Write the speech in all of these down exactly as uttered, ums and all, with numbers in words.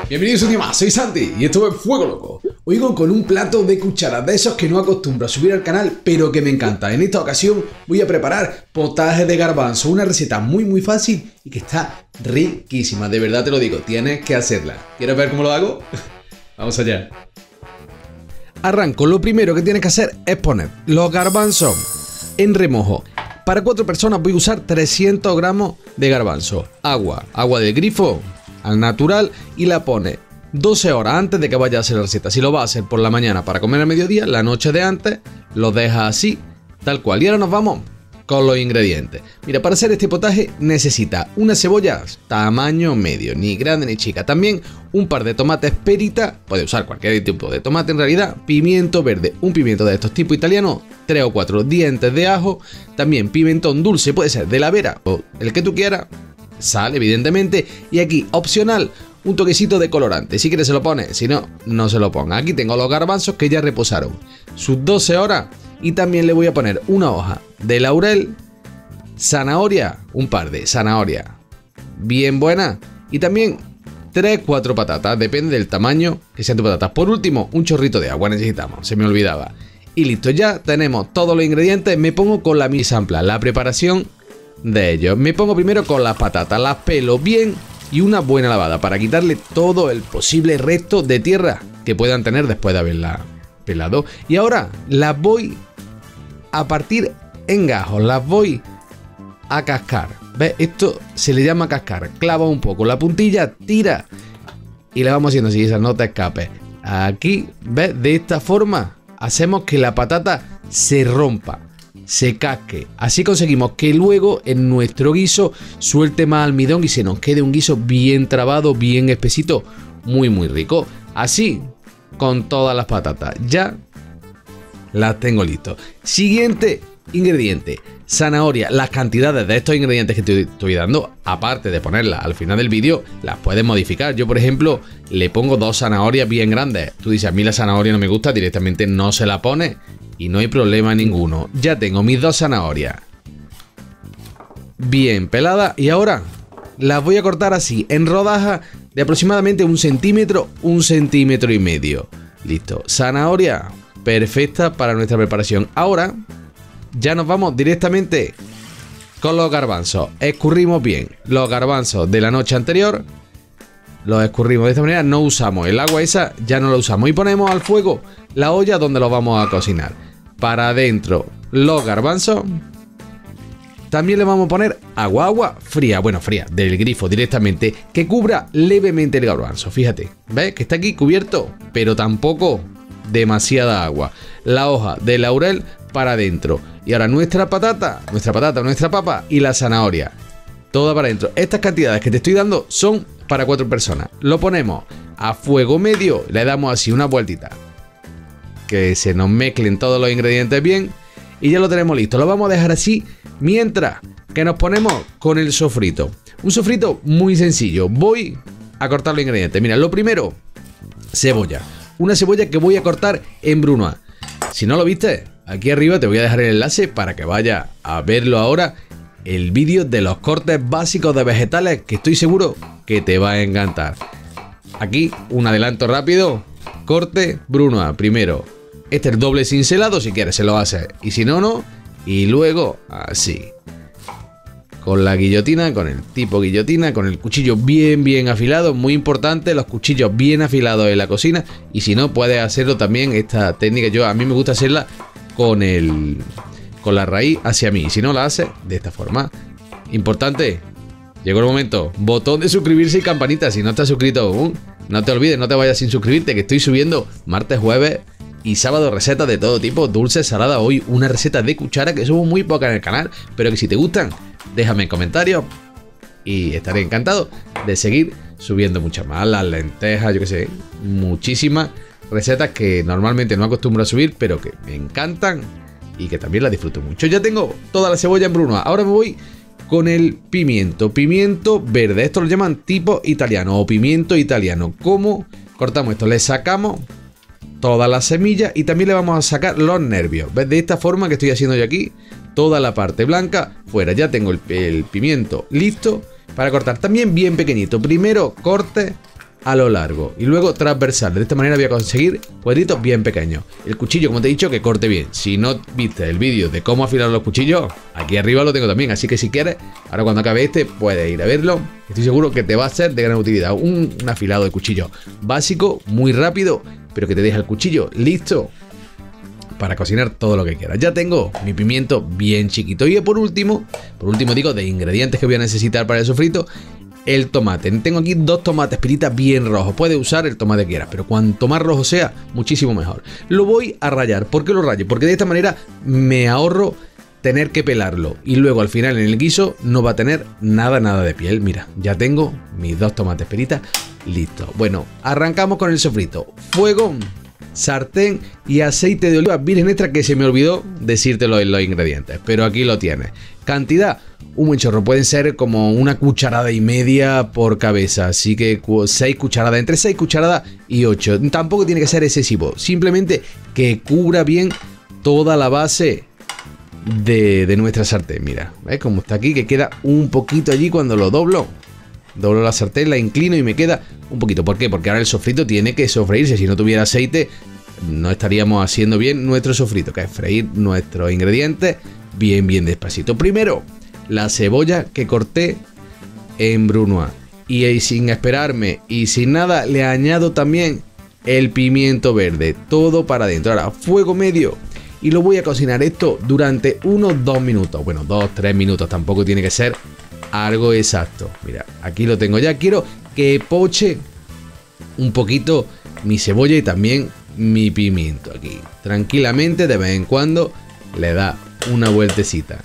Bienvenidos un día más, soy Santi y esto es Fuego Loco. Oigo con un plato de cucharas de esos que no acostumbro a subir al canal, pero que me encanta. En esta ocasión voy a preparar potaje de garbanzo, una receta muy muy fácil y que está riquísima, de verdad te lo digo, tienes que hacerla. ¿Quieres ver cómo lo hago? Vamos allá. Arranco, lo primero que tienes que hacer es poner los garbanzos en remojo. Para cuatro personas voy a usar trescientos gramos de garbanzo. Agua, agua del grifo al natural y la pone doce horas antes de que vaya a hacer la receta. Si lo va a hacer por la mañana para comer al mediodía, la noche de antes lo deja así, tal cual. Y ahora nos vamos con los ingredientes. Mira, para hacer este potaje necesita una cebolla tamaño medio, ni grande ni chica. También un par de tomates perita, puede usar cualquier tipo de tomate en realidad. Pimiento verde, un pimiento de estos tipo italiano, tres o cuatro dientes de ajo. También pimentón dulce, puede ser de la vera o el que tú quieras. Sal, evidentemente. Y aquí, opcional, un toquecito de colorante. Si quieres se lo pone, si no, no se lo ponga. Aquí tengo los garbanzos que ya reposaron sus doce horas. Y también le voy a poner una hoja de laurel, zanahoria, un par de zanahoria bien buena. Y también tres cuatro patatas, depende del tamaño que sean tus patatas. Por último, un chorrito de agua necesitamos, se me olvidaba. Y listo, ya tenemos todos los ingredientes. Me pongo con la mise en place, la preparación de ellos. Me pongo primero con las patatas, las pelo bien y una buena lavada para quitarle todo el posible resto de tierra que puedan tener después de haberla pelado. Y ahora las voy a partir en gajos, las voy a cascar. ¿Ves? Esto se le llama cascar. Clava un poco la puntilla, tira y la vamos haciendo así, esa no te escape. Aquí, ¿ves? De esta forma hacemos que la patata se rompa, se casque. Así conseguimos que luego en nuestro guiso suelte más almidón y se nos quede un guiso bien trabado, bien espesito, muy muy rico. Así con todas las patatas. Ya las tengo listos. Siguiente ingrediente, zanahoria. Las cantidades de estos ingredientes que te estoy dando, aparte de ponerlas al final del vídeo, las puedes modificar. Yo, por ejemplo, le pongo dos zanahorias bien grandes. Tú dices, a mí la zanahoria no me gusta, directamente no se la pone y no hay problema ninguno. Ya tengo mis dos zanahorias bien peladas y ahora las voy a cortar así, en rodajas de aproximadamente un centímetro, un centímetro y medio. Listo, zanahoria perfecta para nuestra preparación. Ahora ya nos vamos directamente con los garbanzos. Escurrimos bien los garbanzos de la noche anterior. Los escurrimos de esta manera. No usamos el agua esa, ya no la usamos. Y ponemos al fuego la olla donde los vamos a cocinar. Para adentro los garbanzos. También le vamos a poner agua, agua fría, bueno, fría, del grifo directamente, que cubra levemente el garbanzo. Fíjate, ¿ves? Que está aquí cubierto, pero tampoco demasiada agua. La hoja de laurel para adentro. Y ahora nuestra patata, nuestra patata, nuestra papa y la zanahoria. Toda para adentro. Estas cantidades que te estoy dando son para cuatro personas. Lo ponemos a fuego medio, le damos así una vueltita. Que se nos mezclen todos los ingredientes bien. Y ya lo tenemos listo. Lo vamos a dejar así mientras que nos ponemos con el sofrito. Un sofrito muy sencillo. Voy a cortar los ingredientes. Mira, lo primero, cebolla. Una cebolla que voy a cortar en brunoise. Si no lo viste, aquí arriba te voy a dejar el enlace para que vayas a verlo ahora. El vídeo de los cortes básicos de vegetales que estoy seguro que te va a encantar. Aquí un adelanto rápido. Corte brunoise primero. Este es el doble cincelado, si quieres se lo haces. Y si no, no. Y luego así. Con la guillotina, con el tipo guillotina, con el cuchillo bien bien afilado. Muy importante, los cuchillos bien afilados en la cocina. Y si no, puedes hacerlo también, esta técnica. Yo a mí me gusta hacerla con el con la raíz hacia mí. Si no la haces de esta forma. Importante, llegó el momento. Botón de suscribirse y campanita. Si no estás suscrito aún, no te olvides, no te vayas sin suscribirte, que estoy subiendo martes, jueves y sábado recetas de todo tipo, dulces, saladas. Hoy una receta de cuchara que subo muy poca en el canal, pero que si te gustan, déjame en comentarios y estaré encantado de seguir subiendo muchas más. Las lentejas, yo que sé, muchísimas recetas que normalmente no acostumbro a subir, pero que me encantan y que también las disfruto mucho. Ya tengo toda la cebolla en brunoise. Ahora me voy con el pimiento, pimiento verde. Esto lo llaman tipo italiano o pimiento italiano. ¿Cómo cortamos esto? Le sacamos todas las semillas y también le vamos a sacar los nervios. ¿Ves? De esta forma que estoy haciendo yo aquí, toda la parte blanca fuera. Ya tengo el, el pimiento listo para cortar. También bien pequeñito. Primero corte a lo largo y luego transversal. De esta manera voy a conseguir cuadritos bien pequeños. El cuchillo, como te he dicho, que corte bien. Si no viste el vídeo de cómo afilar los cuchillos, aquí arriba lo tengo también. Así que si quieres, ahora cuando acabe este, puedes ir a verlo. Estoy seguro que te va a ser de gran utilidad. Un, un afilado de cuchillo básico, muy rápido, pero que te deja el cuchillo listo para cocinar todo lo que quieras. Ya tengo mi pimiento bien chiquito. Y por último, por último digo, de ingredientes que voy a necesitar para el sofrito, el tomate. Tengo aquí dos tomates piritas bien rojos. Puedes usar el tomate que quieras, pero cuanto más rojo sea, muchísimo mejor. Lo voy a rallar. ¿Por qué lo rayo? Porque de esta manera me ahorro tener que pelarlo. Y luego al final en el guiso no va a tener nada, nada de piel. Mira, ya tengo mis dos tomates piritas listos. Bueno, arrancamos con el sofrito. Fuego, sartén y aceite de oliva virgen extra, que se me olvidó decírtelo en los ingredientes, pero aquí lo tienes. Cantidad, un buen chorro, pueden ser como una cucharada y media por cabeza, así que seis cucharadas, entre seis cucharadas y ocho. Tampoco tiene que ser excesivo, simplemente que cubra bien toda la base de, de nuestra sartén. Mira, ¿ves cómo está aquí? Que queda un poquito allí cuando lo doblo. Doblo la sartén, la inclino y me queda un poquito. ¿Por qué? Porque ahora el sofrito tiene que sofreírse. Si no tuviera aceite, no estaríamos haciendo bien nuestro sofrito, que es freír nuestros ingredientes bien, bien despacito. Primero, la cebolla que corté en brunoise. Y, y sin esperarme y sin nada, le añado también el pimiento verde. Todo para adentro. Ahora, fuego medio. Y lo voy a cocinar esto durante unos dos minutos. Bueno, dos, tres minutos. Tampoco tiene que ser algo exacto. Mira, aquí lo tengo ya. Quiero que poche un poquito mi cebolla y también mi pimiento aquí. Tranquilamente, de vez en cuando le da una vueltecita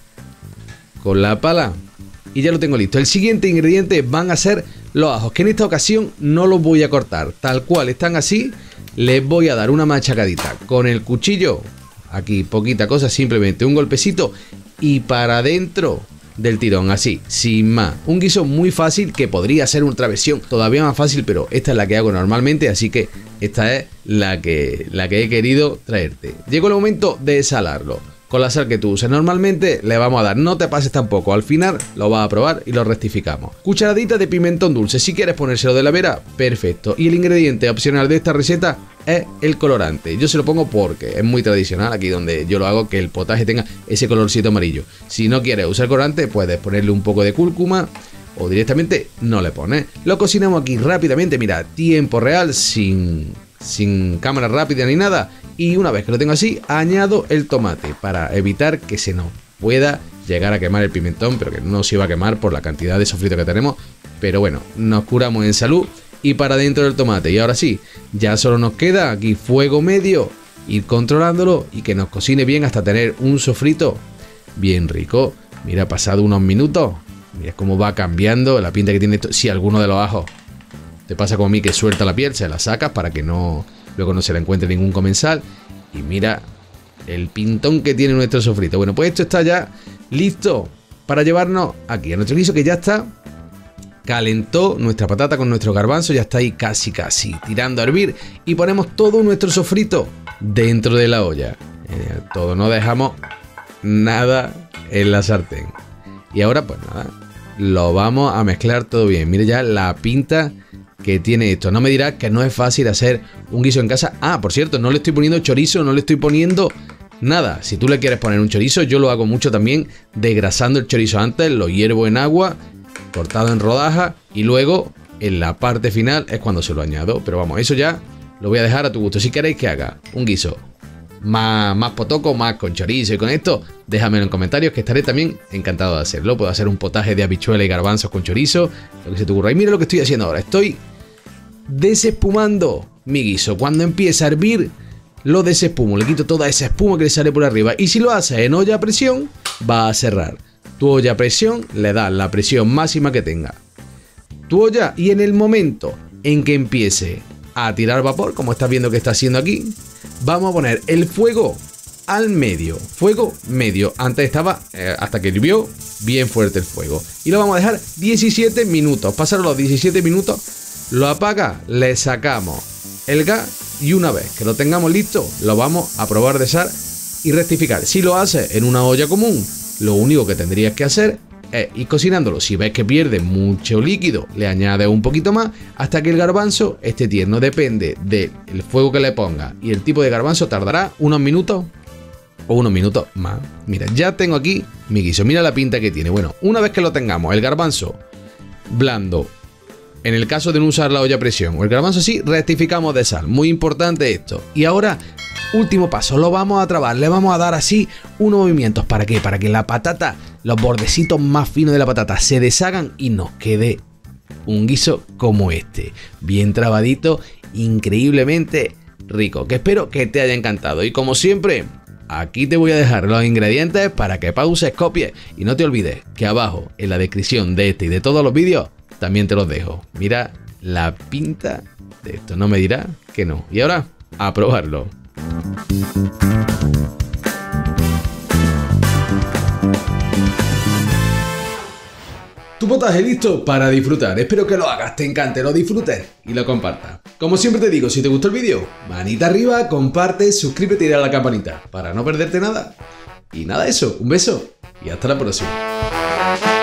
con la pala y ya lo tengo listo. El siguiente ingrediente van a ser los ajos, que en esta ocasión no los voy a cortar. Tal cual están así, les voy a dar una machacadita con el cuchillo. Aquí poquita cosa, simplemente un golpecito y para adentro del tirón, así, sin más. Un guiso muy fácil, que podría ser otra versión todavía más fácil, pero esta es la que hago normalmente, así que esta es la que, la que he querido traerte. Llegó el momento de salarlo. Con la sal que tú uses normalmente le vamos a dar, no te pases tampoco, al final lo vas a probar y lo rectificamos. Cucharadita de pimentón dulce, si quieres ponérselo de la vera, perfecto. Y el ingrediente opcional de esta receta es el colorante. Yo se lo pongo porque es muy tradicional aquí donde yo lo hago, que el potaje tenga ese colorcito amarillo. Si no quieres usar colorante, puedes ponerle un poco de cúrcuma o directamente no le pones. Lo cocinamos aquí rápidamente, mira, tiempo real, sin, sin cámara rápida ni nada. Y una vez que lo tengo así, añado el tomate para evitar que se nos pueda llegar a quemar el pimentón, pero que no se iba a quemar por la cantidad de sofrito que tenemos. Pero bueno, nos curamos en salud y para dentro del tomate. Y ahora sí, ya solo nos queda aquí fuego medio, ir controlándolo y que nos cocine bien hasta tener un sofrito bien rico. Mira, pasado unos minutos, mira cómo va cambiando la pinta que tiene esto. Si alguno de los ajos te pasa como a mí, que suelta la piel, se la sacas para que no... luego no se le encuentre ningún comensal. Y mira el pintón que tiene nuestro sofrito. Bueno, pues esto está ya listo para llevarnos aquí a nuestro guiso, que ya está. Calentó nuestra patata con nuestro garbanzo, ya está ahí casi casi tirando a hervir. Y ponemos todo nuestro sofrito dentro de la olla. Eh, todo, no dejamos nada en la sartén. Y ahora pues nada, lo vamos a mezclar todo bien. Mire ya la pinta que tiene esto. No me dirás que no es fácil hacer un guiso en casa. Ah, por cierto, no le estoy poniendo chorizo, no le estoy poniendo nada. Si tú le quieres poner un chorizo, yo lo hago mucho también, desgrasando el chorizo antes, lo hiervo en agua, cortado en rodajas, y luego en la parte final es cuando se lo añado. Pero vamos, eso ya lo voy a dejar a tu gusto. Si queréis que haga un guiso más, más potoco, más con chorizo y con esto, déjamelo en comentarios, que estaré también encantado de hacerlo. Puedo hacer un potaje de habichuela y garbanzos con chorizo, lo que se te ocurra. Y mira lo que estoy haciendo ahora, estoy desespumando mi guiso. Cuando empieza a hervir, lo desespumo, le quito toda esa espuma que le sale por arriba. Y si lo haces en olla a presión, va a cerrar. Tu olla a presión, le das la presión máxima que tenga tu olla, y en el momento en que empiece a tirar vapor, como estás viendo que está haciendo aquí, vamos a poner el fuego al medio, fuego medio. Antes estaba, eh, hasta que hirvió, bien fuerte el fuego. Y lo vamos a dejar diecisiete minutos. Pasaron los diecisiete minutos, lo apaga, le sacamos el gas y una vez que lo tengamos listo, lo vamos a probar de sal y rectificar. Si lo haces en una olla común, lo único que tendrías que hacer es ir cocinándolo. Si ves que pierde mucho líquido, le añades un poquito más hasta que el garbanzo esté tierno. Depende del fuego que le pongas y el tipo de garbanzo, tardará unos minutos o unos minutos más. Mira, ya tengo aquí mi guiso. Mira la pinta que tiene. Bueno, una vez que lo tengamos, el garbanzo blando, en el caso de no usar la olla a presión, o el garbanzo así, rectificamos de sal. Muy importante esto. Y ahora, último paso, lo vamos a trabar. Le vamos a dar así unos movimientos. ¿Para qué? Para que la patata, los bordecitos más finos de la patata se deshagan y nos quede un guiso como este. Bien trabadito, increíblemente rico. Que espero que te haya encantado. Y como siempre, aquí te voy a dejar los ingredientes para que pauses, copies y no te olvides que abajo en la descripción de este y de todos los vídeos también te los dejo. Mira la pinta de esto, no me dirás que no. Y ahora, a probarlo. Tu potaje listo para disfrutar. Espero que lo hagas, te encante, lo disfrutes y lo compartas. Como siempre te digo, si te gustó el vídeo, manita arriba, comparte, suscríbete y dale a la campanita para no perderte nada. Y nada, eso, un beso y hasta la próxima.